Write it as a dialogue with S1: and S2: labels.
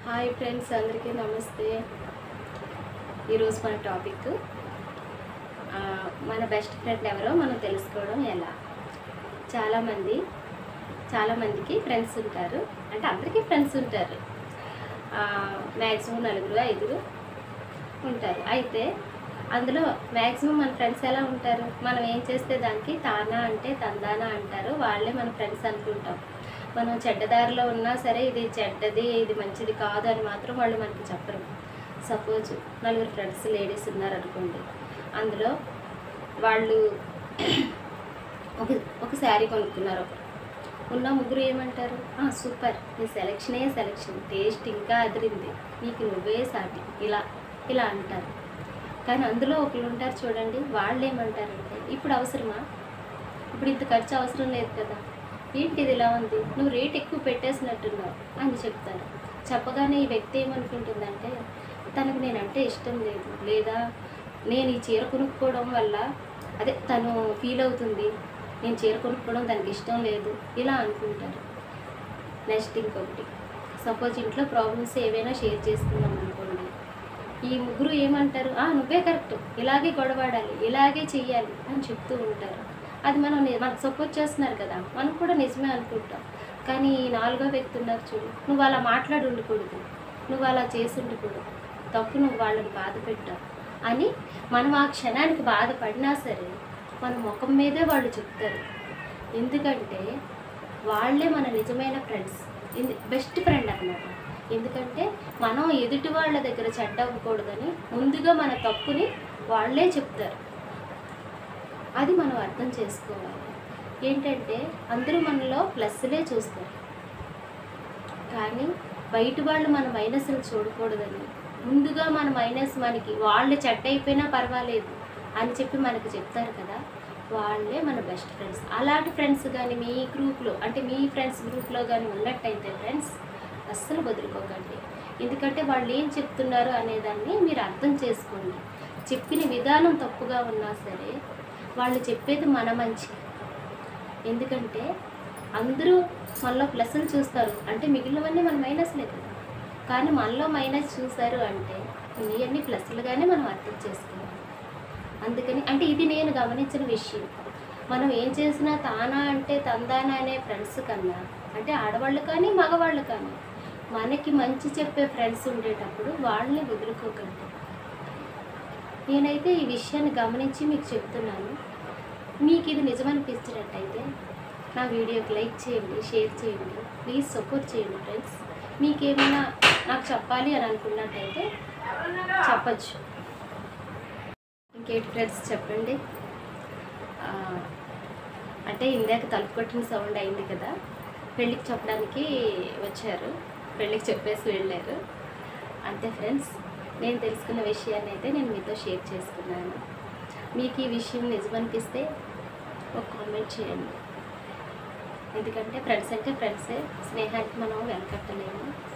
S1: Hi friends, అందరికీ నమస్తే. ఈరోజు మన టాపిక్ మన బెస్ట్ ఫ్రెండ్ ఎవరో మనం తెలుసుకోవడం ఎలా. చాలామందికి ఫ్రెండ్స్ ఉంటారు, అంటే అందరికీ ఫ్రెండ్స్ ఉంటారు. మ్యాక్సిమం 4-5 ఉంటారు. అయితే అందులో మ్యాక్సిమం మన ఫ్రెండ్స్ ఎలా ఉంటారు? మనం ఏం చేస్తే దానికి తానా అంటే తందానా అంటారు, వాళ్ళే మన ఫ్రెండ్స్ అనుకుంటాం. మనం చెడ్డదారిలో ఉన్నా సరే ఇది చెడ్డది, ఇది మంచిది కాదు అని మాత్రం వాళ్ళు మనకి చెప్పరు. సపోజ్ 4 ఫ్రెండ్స్ లేడీస్ ఉన్నారనుకోండి, అందులో వాళ్ళు ఒక శారీ కొనుక్కున్నారు. ఉన్న ముగ్గురు ఏమంటారు? సూపర్, నీ సెలెక్షన్, టేస్ట్ ఇంకా అదిరింది, నీకు నువ్వే సాటి, ఇలా అంటారు. కానీ అందులో ఒకరు ఉంటారు చూడండి, వాళ్ళు ఏమంటారంటే, ఇప్పుడు అవసరమా, ఇప్పుడు ఇంత ఖర్చు అవసరం లేదు కదా, ఏంటి ఇది ఇలా ఉంది, నువ్వు రేట్ ఎక్కువ పెట్టేసినట్టున్నావు అని చెప్తారు. చెప్పగానే ఈ వ్యక్తి ఏమనుకుంటుందంటే, తనకు నేనంటే ఇష్టం లేదు, లేదా నేను ఈ చీర కొనుక్కోవడం వల్ల తను ఫీల్ అవుతుంది, నేను చీర కొనుక్కోవడం తనకి ఇష్టం లేదు, ఇలా అనుకుంటారు. నెక్స్ట్ ఇంకొకటి, సపోజ్ ఇంట్లో ప్రాబ్లమ్స్ ఏవైనా షేర్ చేసుకుందాం అనుకోండి, ఈ ముగ్గురు ఏమంటారు? నువ్వే కరెక్ట్, ఇలాగే గొడవాడాలి, ఇలాగే చెయ్యాలి అని చెప్తూ ఉంటారు. అది మనకు సపోర్ట్ చేస్తున్నారు కదా, మనం కూడా నిజమే అనుకుంటాం. కానీ 4వ వ్యక్తి ఉన్నారు చూడు, నువ్వు అలా మాట్లాడి ఉండకూడదు, నువ్వు అలా చేసి ఉండకూడదు, తప్పు, నువ్వు వాళ్ళని బాధ పెట్టావు అని మనం ఆ క్షణానికి బాధపడినా సరే మన ముఖం మీదే వాళ్ళు చెప్తారు. ఎందుకంటే వాళ్ళే మన నిజమైన ఫ్రెండ్స్, బెస్ట్ ఫ్రెండ్ అన్నమాట. ఎందుకంటే మనం ఎదుటి వాళ్ళ దగ్గర చెడ్డ అవ్వకూడదని ముందుగా మన తప్పుని వాళ్ళే చెప్తారు. అది మనం అర్థం చేసుకోవాలి. ఏంటంటే అందరూ మనలో ప్లస్లే చూస్తారు, కానీ బయట వాళ్ళు మన మైనస్లు చూడకూడదని ముందుగా మన మైనస్ మనకి వాళ్ళు చెడ్డ అయిపోయినా పర్వాలేదు అని చెప్పి మనకి చెప్తారు కదా, వాళ్ళే మన బెస్ట్ ఫ్రెండ్స్. అలాంటి ఫ్రెండ్స్ కానీ మీ గ్రూప్లో, అంటే మీ ఫ్రెండ్స్ గ్రూప్లో కానీ ఉన్నట్టయితే ఫ్రెండ్స్ అస్సలు వదులుకోకండి. ఎందుకంటే వాళ్ళు ఏం చెప్తున్నారు అనేదాన్ని మీరు అర్థం చేసుకోండి. చెప్పిన విధానం తప్పుగా ఉన్నా సరే వాళ్ళు చెప్పేది మన మంచికి. ఎందుకంటే అందరూ మనలో ప్లస్లు చూస్తారు, అంటే మిగిలినవన్నీ మన మైనస్లే కదా, కానీ మనలో మైనస్ చూశారు అంటే ఇవన్నీ ప్లస్లుగానే మనం అర్థం చేసుకోవాలి. అందుకని అంటే ఇది నేను గమనించిన విషయం. మనం ఏం చేసినా తానా అంటే తందానా అనే ఫ్రెండ్స్ కన్నా, అంటే ఆడవాళ్ళు కానీ మగవాళ్ళు కానీ మనకి మంచి చెప్పే ఫ్రెండ్స్ ఉండేటప్పుడు వాళ్ళని వదులుకోకండి. నేనైతే ఈ విషయాన్ని గమనించి మీకు చెప్తున్నాను. మీకు ఇది నిజమనిపించినట్టయితే నా వీడియోకి లైక్ చేయండి, షేర్ చేయండి, ప్లీజ్ సపోర్ట్ చేయండి ఫ్రెండ్స్. మీకేమైనా నాకు చెప్పాలి అని అనుకున్నట్టయితే చెప్పచ్చు. ఇంకేంటి ఫ్రెండ్స్ చెప్పండి. అంటే ఇందాక తలుపు కొట్టిన సౌండ్ అయింది కదా, పెళ్ళికి చెప్పడానికి వచ్చారు, పెళ్ళికి చెప్పేసి వెళ్ళారు. అంతే ఫ్రెండ్స్, నేను తెలుసుకున్న విషయాన్ని అయితే నేను మీతో షేర్ చేసుకున్నాను. మీకు ఈ విషయం నిజమనిపిస్తే ఒక కామెంట్ చేయండి. ఎందుకంటే ఫ్రెండ్స్ అంటే ఫ్రెండ్సే, స్నేహానికి మనం వెనకట్టలేము.